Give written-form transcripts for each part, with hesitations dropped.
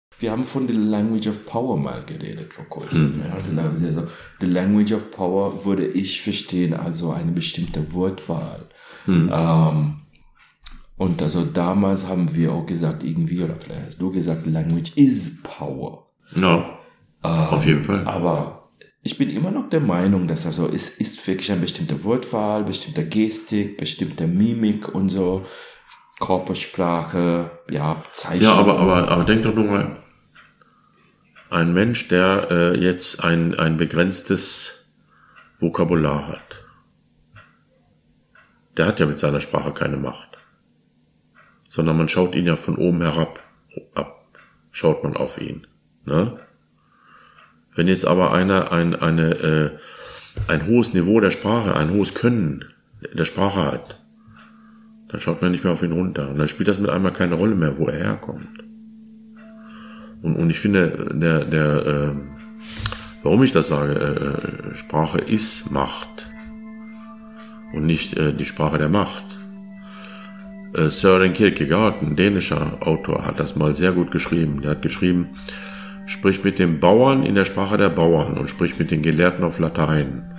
Wir haben von der Language of Power mal geredet vor kurzem. Also, the Language of Power würde ich verstehen, also eine bestimmte Wortwahl. Und also damals haben wir auch gesagt, irgendwie, oder vielleicht hast du gesagt, Language is Power. Ja, auf jeden Fall. Aber ich bin immer noch der Meinung, dass also es ist wirklich eine bestimmte Wortwahl, bestimmte Gestik, bestimmte Mimik und so, Körpersprache, ja, Zeichnung. Ja, aber denk doch nur mal, ein Mensch, der jetzt ein begrenztes Vokabular hat, der hat ja mit seiner Sprache keine Macht. Sondern man schaut ihn ja von oben herab, schaut man auf ihn. Ne? Wenn jetzt aber einer ein hohes Niveau der Sprache, ein hohes Können der Sprache hat, dann schaut man nicht mehr auf ihn runter. Und dann spielt das mit einmal keine Rolle mehr, wo er herkommt. Und ich finde, warum ich das sage, Sprache ist Macht und nicht die Sprache der Macht. Søren Kierkegaard, ein dänischer Autor, hat das mal sehr gut geschrieben. Der hat geschrieben, sprich mit den Bauern in der Sprache der Bauern und sprich mit den Gelehrten auf Latein.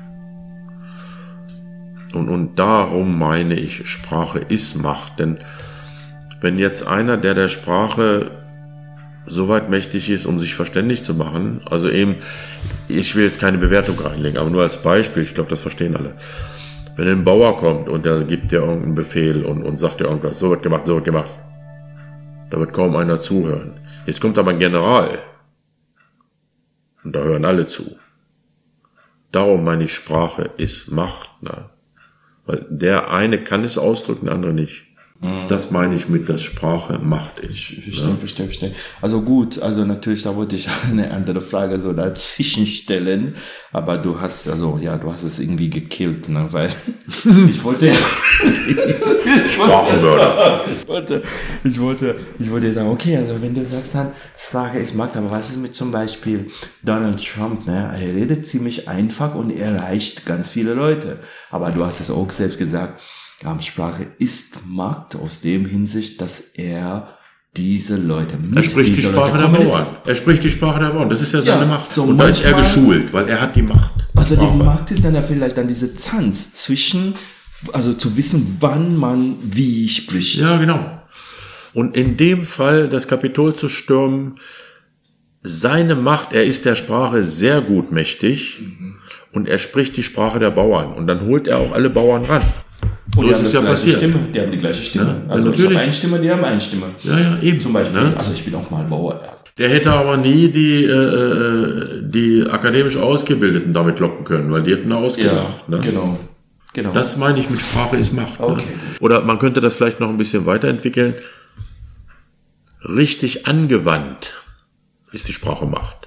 Und darum meine ich, Sprache ist Macht. Denn wenn jetzt einer, der Sprache so weit mächtig ist, um sich verständlich zu machen, also eben, ich will jetzt keine Bewertung reinlegen, aber nur als Beispiel, ich glaube, das verstehen alle. Wenn ein Bauer kommt und der gibt dir irgendeinen Befehl und sagt dir irgendwas, so wird gemacht, da wird kaum einer zuhören. Jetzt kommt aber ein General und da hören alle zu. Darum meine ich, Sprache ist Macht. Ne? Weil der eine kann es ausdrücken, der andere nicht. Das meine ich mit, dass Sprache Macht ist. Verstehe. Also gut, also natürlich, da wollte ich eine andere Frage so dazwischen stellen, aber du hast es irgendwie gekillt, ne, weil ich wollte Sprachenmörder. Ich wollte sagen, okay, also wenn du sagst dann, Sprache ist Macht, aber was ist mit zum Beispiel Donald Trump, ne, er redet ziemlich einfach und er erreicht ganz viele Leute, aber du hast es auch selbst gesagt, Sprache ist Macht aus dem Hinsicht, dass er diese Leute Er spricht die Sprache der Bauern. Er spricht die Sprache der Bauern. Das ist ja seine Macht. So und da ist er geschult, weil er hat die Macht. Also die Macht ist dann ja vielleicht dann diese Zanz zwischen, also zu wissen, wann man wie spricht. Ja, genau. Und in dem Fall das Kapitol zu stürmen, seine Macht, er ist der Sprache sehr gut mächtig und er spricht die Sprache der Bauern. Und dann holt er auch alle Bauern ran. Und so ist es ja passiert. Die haben die gleiche Stimme. Ja, also natürlich. ich habe eine Stimme, die haben eine Stimme. Ja, eben. Zum Beispiel. Ne? Also ich bin auch mal Bauer. Also. Der hätte aber nie die akademisch Ausgebildeten damit locken können, weil die hätten ausgelacht. Ja, ne? Genau. Das meine ich mit Sprache ist Macht. Okay. Ne? Oder man könnte das vielleicht noch ein bisschen weiterentwickeln. Richtig angewandt ist die Sprache Macht.